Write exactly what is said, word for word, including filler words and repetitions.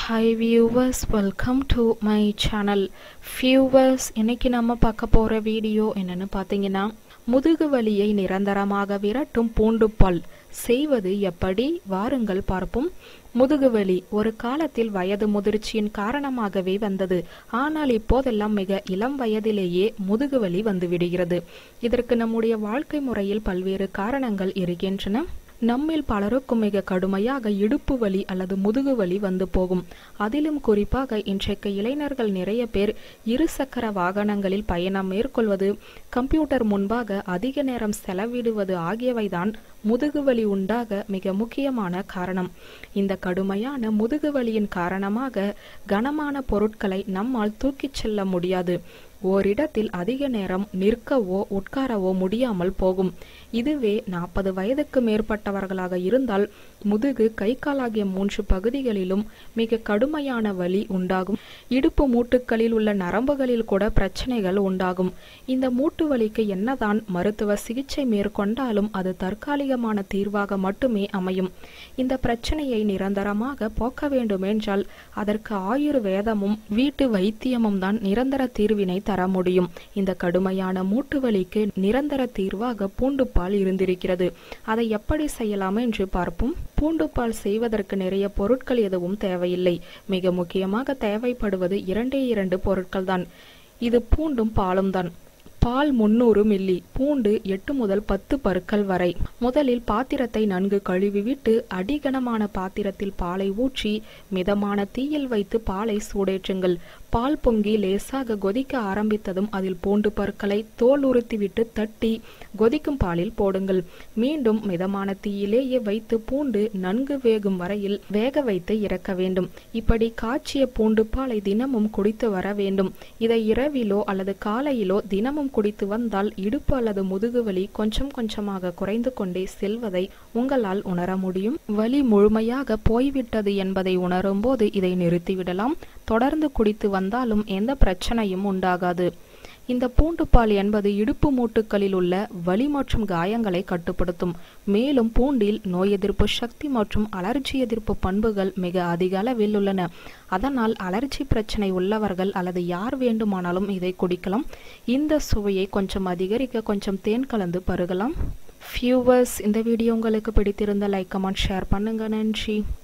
Hi viewers, welcome to my channel. Viewers, இன்னைக்கு நம்ம பார்க்க போற வீடியோ என்னன்னு பாத்தீங்கன்னா, முதுகு வலியை நிரந்தரமாக விரட்டும் பூண்டுப்பால் செய்வது எப்படி வாருங்கள் பார்ப்போம். முதுகுவலி ஒரு காலத்தில் வயது முதிர்ச்சியின் காரணமாகவே வந்தது. ஆனால் இப்போதெல்லாம் மிக இளம் வயதிலேயே முதுகுவலி வந்து விடுகிறது. இதற்கு நம்முடைய வாழ்க்கை முறையில் பல்வேறு காரணங்கள் இருக்கின்றன. நம்மில் பலருக்கும் மிக கடுமையாக இடுப்பு வலி அல்லது முதுகு வலி வந்து போகும். அதிலும் குறிப்பாக இன்றைக்கு இளைஞர்கள் நிறைய பேர் இருசக்கர வாகனங்களில் பயணம் மேற்கொள்வது, கம்ப்யூட்டர் முன்பாக அதிக நேரம் செலவிடுவது ஆகியவைதான் முதுகுவலி உண்டாக மிக முக்கியமான காரணம். இந்த கடுமையான முதுகுவலியின் காரணமாக கனமான பொருட்களை நம்மால் தூக்கிச் செல்ல முடியாது. ஓரிடத்தில் அதிக நேரம் நிற்கவோ உட்காரவோ முடியாமல் போகும். இதுவே நாற்பது வயதுக்கு மேற்பட்டவர்களாக இருந்தால் முதுகு, கை கால் ஆகிய மூன்று பகுதிகளிலும் மிக கடுமையான வலி உண்டாகும். இடுப்பு மூட்டுகளில் உள்ள நரம்புகளில் கூட பிரச்சனைகள் உண்டாகும். இந்த மூட்டு வலிக்கு என்னதான் மருத்துவ சிகிச்சை மேற்கொண்டாலும் அது தற்காலிகமான தீர்வாக மட்டுமே அமையும். இந்த பிரச்சனையை நிரந்தரமாக போக்க வேண்டுமென்றால் அதற்கு ஆயுர்வேதமும் வீட்டு வைத்தியமும் தான் நிரந்தர தீர்வினை தர முடியும். இந்த கடுமையான மூட்டு வலிக்கு நிரந்தர தீர்வாக பூண்டுப்பால் இருந்திருக்கிறது. அதை எப்படி செய்யலாம் என்று பார்ப்போம். பூண்டுப்பால் செய்வதற்கு நிறைய பொருட்கள் எதுவும் தேவையில்லை. மிக முக்கியமாக தேவைப்படுவது இரண்டே இரண்டு பொருட்கள் தான். இது பூண்டும் பாலும் தான். பால் முன்னூறு மில்லி, பூண்டு எட்டு முதல் பத்து பற்கள் வரை. முதலில் பாத்திரத்தை நன்கு கழுவிவிட்டு அடிகனமான பாத்திரத்தில் பாலை ஊற்றி மிதமான தீயில் வைத்து பாலை சூடேற்றுங்கள். பால் பொங்கி லேசாக கொதிக்க ஆரம்பித்ததும் அதில் பூண்டு பற்களை தோல் உரித்துவிட்டு தட்டி கொதிக்கும் பாலில் போடுங்கள். மீண்டும் மிதமான தீயிலேயே வைத்து பூண்டு நன்கு வேகும் வரையில் வேக வைத்து இறக்க வேண்டும். இப்படி காய்ச்சிய பூண்டு பாலை தினமும் குடித்து வர வேண்டும். இதை இரவிலோ அல்லது காலையிலோ தினமும் குடித்து வந்தால் இடுப்பு அல்லது முதுகு வலி கொஞ்சம் கொஞ்சமாக குறைந்து கொண்டே செல்வதை உங்களால் உணர முடியும். வலி முழுமையாக போய்விட்டது என்பதை உணரும் போது இதை நிறுத்திவிடலாம். தொடர்ந்து குடித்து வந்தாலும் எந்த பிரச்சனையும் உண்டாகாது. இந்த பூண்டுப்பால் என்பது இடுப்பு மூட்டுகளில் உள்ள வலி மற்றும் காயங்களை கட்டுப்படுத்தும். மேலும் பூண்டில் நோய் எதிர்ப்பு சக்தி மற்றும் அலர்ஜி எதிர்ப்பு பண்புகள் மிக அதிக அளவில் உள்ளன. அதனால் அலர்ஜி பிரச்சனை உள்ளவர்கள் அல்லது யார் வேண்டுமானாலும் இதை குடிக்கலாம். இந்த சுவையை கொஞ்சம் அதிகரிக்க கொஞ்சம் தேன் கலந்து பருகலாம். வியூவர்ஸ், இந்த வீடியோ உங்களுக்கு பிடித்திருந்த லைக், கமெண்ட், ஷேர் பண்ணுங்க. நன்றி.